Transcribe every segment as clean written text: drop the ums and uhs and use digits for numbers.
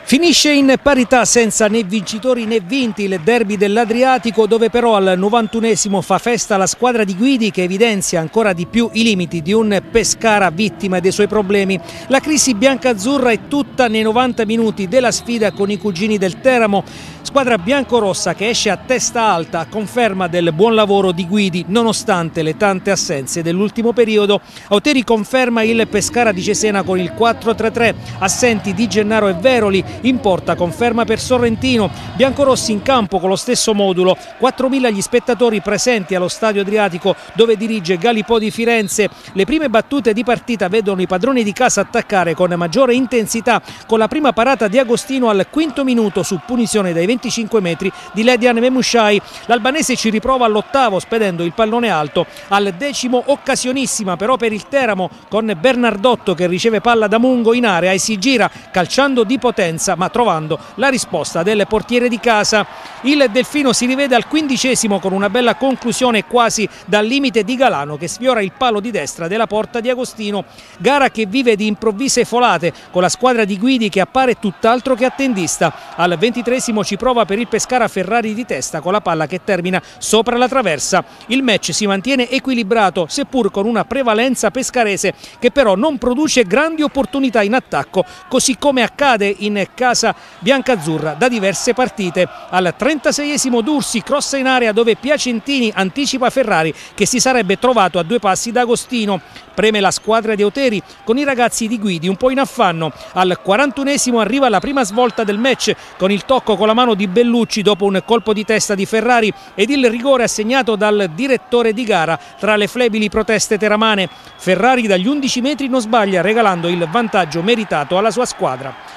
Finisce in parità senza né vincitori né vinti il derby dell'Adriatico, dove però al 91esimo fa festa la squadra di Guidi, che evidenzia ancora di più i limiti di un Pescara vittima dei suoi problemi. La crisi biancazzurra è tutta nei 90 minuti della sfida con i cugini del Teramo. Squadra biancorossa che esce a testa alta a conferma del buon lavoro di Guidi nonostante le tante assenze dell'ultimo periodo. Auteri conferma il Pescara di Cesena con il 4-3-3, assenti Di Gennaro e Veroli. In porta conferma per Sorrentino, biancorossi in campo con lo stesso modulo, 4.000 gli spettatori presenti allo Stadio Adriatico dove dirige Galipò di Firenze. Le prime battute di partita vedono i padroni di casa attaccare con maggiore intensità, con la prima parata di Agostino al quinto minuto su punizione dai 25 metri di Ledian Memushai. L'albanese ci riprova all'8º spedendo il pallone alto, al 10º occasionissima però per il Teramo con Bernardotto che riceve palla da Mungo in area e si gira calciando di potenza ma trovando la risposta del portiere di casa. Il Delfino si rivede al 15esimo con una bella conclusione quasi dal limite di Galano che sfiora il palo di destra della porta di Agostino. Gara che vive di improvvise folate con la squadra di Guidi che appare tutt'altro che attendista. Al 23esimo ci prova per il Pescara Ferrari di testa con la palla che termina sopra la traversa. Il match si mantiene equilibrato seppur con una prevalenza pescarese che però non produce grandi opportunità in attacco, così come accade in casa biancazzurra da diverse partite. Al 36esimo Dursi crossa in area dove Piacentini anticipa Ferrari che si sarebbe trovato a 2 passi da Agostino. Preme la squadra di Auteri con i ragazzi di Guidi un po' in affanno. Al 41esimo arriva la prima svolta del match con il tocco con la mano di Bellucci dopo un colpo di testa di Ferrari ed il rigore assegnato dal direttore di gara tra le flebili proteste teramane. Ferrari dagli 11 metri non sbaglia regalando il vantaggio meritato alla sua squadra.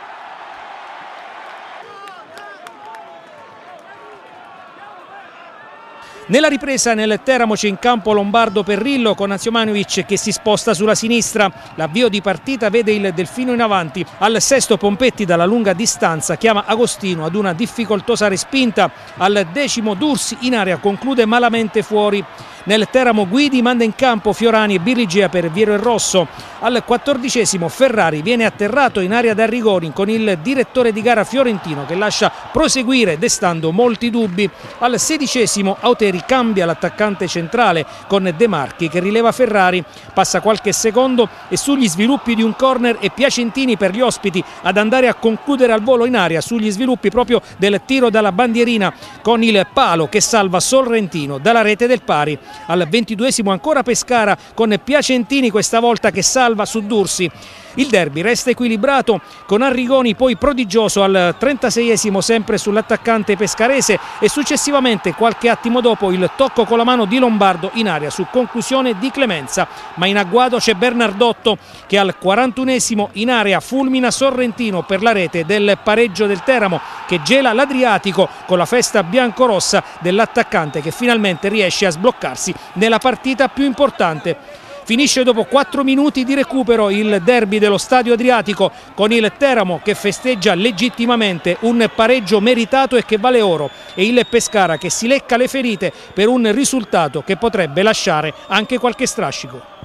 Nella ripresa nel Teramo c'è in campo Lombardo Perrillo con Aziomanovic che si sposta sulla sinistra. L'avvio di partita vede il Delfino in avanti. Al 6° Pompetti dalla lunga distanza chiama Agostino ad una difficoltosa respinta. Al 10° Dursi in area conclude malamente fuori. Nel Teramo Guidi manda in campo Fiorani e Birligea per Viero e Rosso. Al 14esimo Ferrari viene atterrato in area da rigori con il direttore di gara fiorentino che lascia proseguire destando molti dubbi. Al 16esimo Auteri cambia l'attaccante centrale con De Marchi che rileva Ferrari. Passa qualche secondo e sugli sviluppi di un corner è Piacentini per gli ospiti ad andare a concludere al volo in area sugli sviluppi proprio del tiro dalla bandierina con il palo che salva Sorrentino dalla rete del pari. Al 22esimo ancora Pescara con Piacentini questa volta che salva su Dursi. Il derby resta equilibrato con Arrigoni poi prodigioso al 36esimo sempre sull'attaccante pescarese e successivamente qualche attimo dopo il tocco con la mano di Lombardo in area su conclusione di Clemenza, ma in agguato c'è Bernardotto che al 41esimo in area fulmina Sorrentino per la rete del pareggio del Teramo che gela l'Adriatico con la festa biancorossa dell'attaccante che finalmente riesce a sbloccarsi nella partita più importante. Finisce dopo 4 minuti di recupero il derby dello Stadio Adriatico con il Teramo che festeggia legittimamente un pareggio meritato e che vale oro e il Pescara che si lecca le ferite per un risultato che potrebbe lasciare anche qualche strascico.